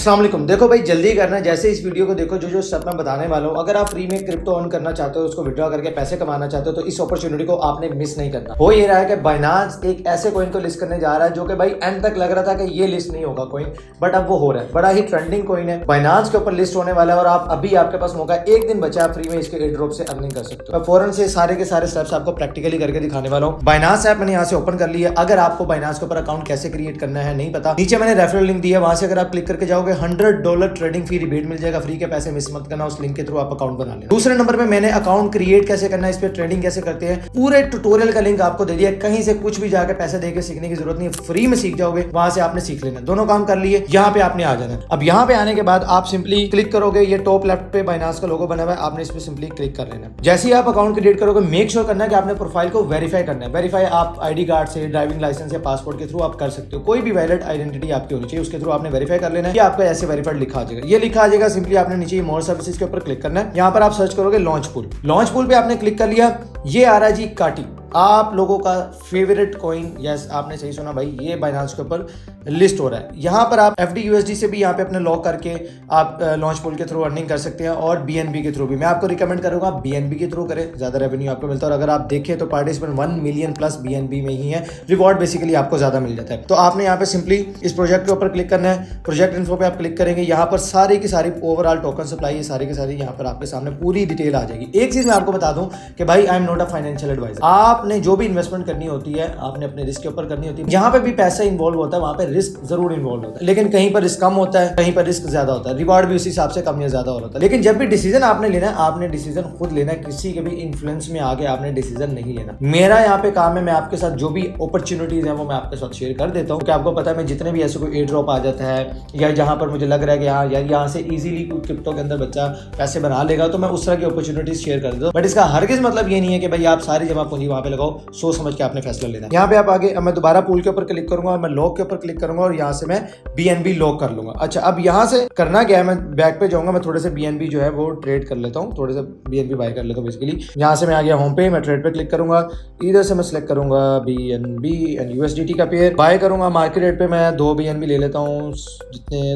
अस्सलाम वालेकुम। देखो भाई, जल्दी करना, जैसे इस वीडियो को देखो, जो स्टेप मैं बताने वाला हूँ, अगर आप फ्री में क्रिप्टो अर्न करना चाहते हो, उसको विड्रॉ करके पैसे कमाना चाहते हो, तो इस अपॉर्चुनिटी को आपने मिस नहीं करना। हो ये रहा है कि बाइनांस एक ऐसे कॉइन को लिस्ट करने जा रहा है जो कि भाई एंड तक लग रहा था कि ये लिस्ट नहीं होगा कॉइन, बट अब वो हो रहा है। बड़ा ही ट्रेंडिंग कॉइन है, बाइनांस के ऊपर लिस्ट होने वाला है और आप अभी आपके पास मौका, एक दिन बचा, आप फ्री में इसके एयर ड्रॉप से अर्निंग कर सकते हो। मैं फौरन से सारे के सारे स्टेप्स आपको प्रैक्टिकली करके दिखाने वाला हूँ। बाइनांस ऐप मैंने यहाँ से ओपन कर लिया। अगर आपको बाइनांस के ऊपर अकाउंट कैसे क्रिएट करना है नहीं पता, नीचे मैंने रेफरल लिंक दिया, वहां से अगर आप क्लिक करके जाओगे $100 ट्रेडिंग फी रिबेट मिल जाएगा। फ्री के पैसे मिस मत करना, उस लिंक के थ्रू आप अकाउंट बना लेना। दूसरे नंबर पे मैंने अकाउंट क्रिएट कैसे करना है, इस पे ट्रेडिंग कैसे करते हैं, पूरे ट्यूटोरियल का लिंक आपको दे दिया। कहीं से कुछ भी जाके पैसे देके सीखने की जरूरत नहीं है, फ्री में सीख जाओगे, वहां से आपने सीख लेना। दोनों काम कर लिए, यहाँ पे आपने आ जाना। अब यहाँ पे आने के बाद आप सिंपली क्लिक करोगे, ये टॉप लेफ्ट पे बाइनांस का लोगो बना हुआ है, आपने इस पे सिंपली क्लिक कर लेना। जैसे ही आप अकाउंट क्रिएट करोगे, मेक श्योर करना है कि आपने प्रोफाइल को वेरीफाई करना है। वेरीफाई आप आईडी कार्ड से, ड्राइविंग लाइसेंस या पासपोर्ट के थ्रू आप कर सकते हो। कोई भी वैलिड आइडेंटिटी आपकी होनी चाहिए, उसके थ्रू आपने वेरीफाई कर लेना है। आपको ऐसे वेरीफाइड लिखा आ जाएगा, ये लिखा आ जाएगा। सिंपली आपने नीचे मोर सर्विसेज के ऊपर क्लिक करना है। यहाँ पर आप सर्च करोगे लॉन्च पूल। लॉन्च पूल पे आपने क्लिक कर लिया, ये आ रहा है जी काटी, आप लोगों का फेवरेट कॉइन। यस, आपने सही सुना भाई, ये बाइनांस के ऊपर लिस्ट हो रहा है। यहाँ पर आप FDUSD से भी यहाँ पे अपने लॉक करके आप लॉन्च पूल के थ्रू अर्निंग कर सकते हैं और BNB के थ्रू भी। मैं आपको रिकमेंड करूंगा BNB के थ्रू करें, ज्यादा रेवेन्यू आपको मिलता है। और अगर आप देखें तो पार्टिसिपेंट 1 मिलियन प्लस BNB में ही है, रिवॉर्ड बेसिकली आपको ज्यादा मिल जाता है। तो आपने यहाँ पे सिंपली इस प्रोजेक्ट के ऊपर क्लिक करना है। प्रोजेक्ट इन्फो पे आप क्लिक करेंगे, यहाँ पर सारी की सारी ओवरऑल टोकन सप्लाई है, सारी की सारी यहाँ पर आपके सामने पूरी डिटेल आ जाएगी। एक चीज मैं आपको बता दूं कि भाई I am not a financial advisor. आपने जो भी इन्वेस्टमेंट करनी होती है, आपने अपने रिस्क के ऊपर करनी होती है। जहां पे भी पैसा इन्वॉल्व होता है, वहां पे रिस्क जरूर इन्वॉल्व होता है, लेकिन कहीं पर रिस्क कम होता है, कहीं पर रिस्क ज्यादा होता है, रिवॉर्ड भी उसी हिसाब से कम या ज्यादा हो रहा है। लेकिन जब भी डिसीजन आपने लेना है, आपने डिसीजन खुद लेना है, किसी के भी इन्फ्लुएंस में आगे आपने डिसीजन नहीं लेना। मेरा यहाँ पे काम है, मैं आपके साथ जो भी अपॉर्चुनिटीज है वो मैं आपके साथ शेयर कर देता हूँ, क्योंकि आपको पता है मैं जितने भी ऐसे कोई एयर ड्रॉप आ जाता है या जहां पर मुझे लग रहा है कि यार यहाँ से इजीली कोई क्रिप्टो के अंदर बच्चा पैसे बना लेगा, तो मैं उस तरह की अपॉर्चुनिटीज शेयर कर देता हूँ। बट इसका हरगिज मतलब ये नहीं है कि भाई आप सारी जमा पूंजी वहां पे लगाओ, सोच समझ के आपने फैसला लेना है। यहाँ पे आप आगे, अब मैं दोबारा पूल के ऊपर क्लिक करूंगा और मैं लॉक के ऊपर क्लिक करूंगा और यहाँ से मैं BNB लॉक कर लूंगा। अच्छा, अब यहाँ से करना क्या है, मैं बैक पे जाऊंगा, मैं थोड़े से BNB जो है वो ट्रेड कर लेता हूँ, थोड़े से BNB बाय कर लेता हूँ बेसिकली। यहाँ से मैं आ गया होम पे, मैं ट्रेड पे क्लिक करूंगा, इधर से मैं सिलेक्ट करूंगा BNB एंड USDT का पेयर, बाय करूंगा। मार्केट रेट पे मैं 2 BNB ले लेता हूँ जितने,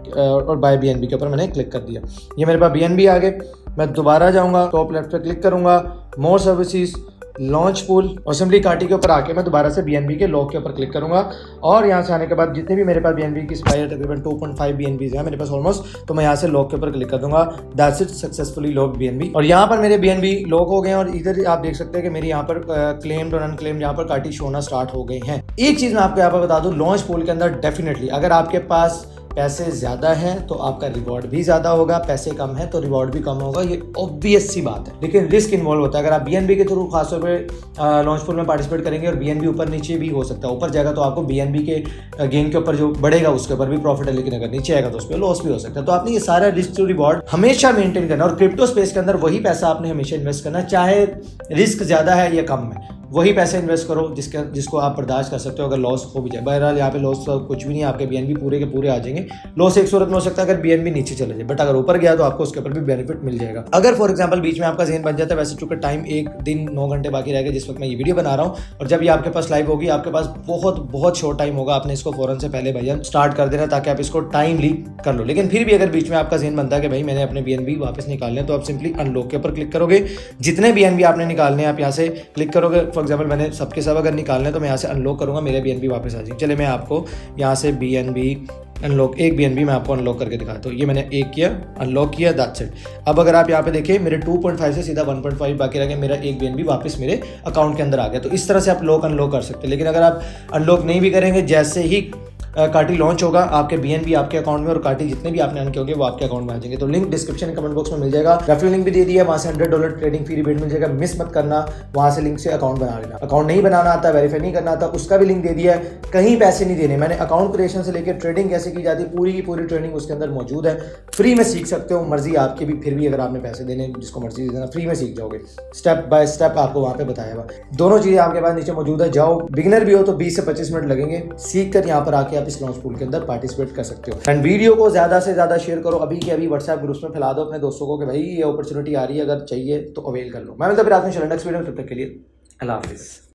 और बाय BNB के ऊपर मैंने क्लिक कर दिया। ये मेरे पास BNB आ गए। मैं दोबारा जाऊंगा, टॉप लेफ्ट पे क्लिक करूंगा, मोर सर्विसेज, लॉन्च पूल, और सिंपली काटी के ऊपर आके मैं दोबारा से BNB के लॉक के ऊपर क्लिक करूंगा। और यहाँ से आने के बाद जितने भी मेरे पास BNB की सप्लाई है, तकरीबन 2.5 BNB है मेरे पास ऑलमोस्ट, तो मैं यहाँ से लॉक के ऊपर क्लिक कर दूंगा। That's it, successfully lock BNB। और यहाँ पर मेरे BNB लॉक हो गए हैं और इधर आप देख सकते हैं कि मेरे यहाँ पर क्लेम्ड और अनक्लेम्ड यहाँ पर काटी शो होना स्टार्ट हो गए हैं। एक चीज मैं आपको यहाँ पर बता दूं, लॉन्च पूल के अंदर डेफिनेटली अगर आपके पास पैसे ज्यादा हैं तो आपका रिवॉर्ड भी ज्यादा होगा, पैसे कम है तो रिवॉर्ड भी कम होगा, ये ऑब्वियस सी बात है। लेकिन रिस्क इन्वॉल्व होता है। अगर आप BNB के थ्रू खासतौर पे लॉन्च पूल में पार्टिसिपेट करेंगे और BNB ऊपर नीचे भी हो सकता है, ऊपर जाएगा तो आपको BNB के गेन के ऊपर जो बढ़ेगा उसके ऊपर भी प्रॉफिट है, लेकिन अगर नीचे आएगा तो उस पर लॉस भी हो सकता है। तो आपने ये सारा रिस्क टू रिवॉर्ड हमेशा मेंटेन करना, और क्रिप्टो स्पेस के अंदर वही पैसा आपने हमेशा इन्वेस्ट करना, चाहे रिस्क ज्यादा है या कम है, वही पैसे इन्वेस्ट करो जिसको आप बर्दाश्त कर सकते हो। अगर लॉस हो भी जाए, बहरहाल यहाँ पे लॉस तो कुछ भी नहीं है, आपके BNB पूरे के पूरे आ जाएंगे। लॉस एक सूरत में हो सकता है अगर BNB नीचे चले जाए, बट अगर ऊपर गया तो आपको उसके ऊपर भी बेनिफिट मिल जाएगा। अगर फॉर एग्जांपल बीच में आपका ज़हन बन जाता है, वैसे चूंकि टाइम एक दिन 9 घंटे बाकी रहेगा जिस वक्त मैं ये वीडियो बना रहा हूँ, और जब ये आपके पास लाइव होगी आपके पास बहुत शॉर्ट टाइम होगा, आपने इसको फौरन से पहले भैया स्टार्ट कर देना ताकि आप इसको टाइमली कर लो। लेकिन फिर भी अगर बीच में आपका ज़हन बनता है कि भाई मैंने अपने BNB वापस निकालने हैं, तो आप सिंपली अनलॉक के ऊपर क्लिक करोगे। जितने BNB आपने निकालने हैं आप यहाँ से क्लिक करोगे। फॉर एग्जाम्पल मैंने सबके सब अगर निकालने तो मैं यहाँ से अनलॉक करूंगा, मेरे BNB वापस आ जाएंगे। चले मैं आपको यहाँ से BNB अनलॉक, एक BNB मैं आपको अनलॉक करके दिखाता हूँ। ये मैंने एक किया, अनलॉक किया, दैट्स इट। अब अगर आप यहाँ पे देखें, मेरे 2.5 से सीधा 1.5 बाकी रह गया, मेरा एक BNB वापस मेरे अकाउंट के अंदर आ गया। तो इस तरह से आप लॉक अनलॉक कर सकते हैं। लेकिन अगर आप अनलॉक नहीं भी करेंगे, जैसे ही काटी लॉन्च होगा आपके BNB आपके अकाउंट में और काटी जितने भी आपने अर्न किए होंगे वो आपके अकाउंट में आ जाएंगे। तो लिंक डिस्क्रिप्शन कमेंट बॉक्स में मिल जाएगा, रेफरल लिंक भी दे दिया, वहां से $100 ट्रेडिंग फी रिबेट मिल जाएगा, मिस मत करना। वहां से लिंक से अकाउंट बना लेना। अकाउंट नहीं बनाना आता, वेरीफाई नहीं करना आता, उसका भी लिंक दे दिया है। कहीं पैसे नहीं देने, मैंने अकाउंट क्रिएशन से लेकर ट्रेडिंग कैसे की जाती है पूरी की पूरी ट्रेनिंग उसके अंदर मौजूद है। फ्री में सीख सकते हो, मर्जी आपकी भी, फिर भी अगर आपने पैसे देने जिसको मर्जी देना, फ्री में सीख जाओगे। स्टेप बाय स्टेप आपको वहां पे बताया हुआ, दोनों चीजें आपके पास नीचे मौजूद है। जाओ, बिगिनर भी हो तो 20 से 25 मिनट लगेंगे, सीख कर यहाँ पर आके आप इस लॉन्च पूल के अंदर पार्टिसिपेट कर सकते हो। एंड वीडियो को ज्यादा से ज्यादा शेयर करो, अभी के अभी व्हाट्सएप ग्रुप्स में फैला दो अपने दोस्तों को कि भाई ये अपॉर्चुनिटी आ रही है, अगर चाहिए तो अवेल कर लो। मैं मतलब फिर नेक्स्ट वीडियो में, तब तक के लिए अल्लाह हाफिज़।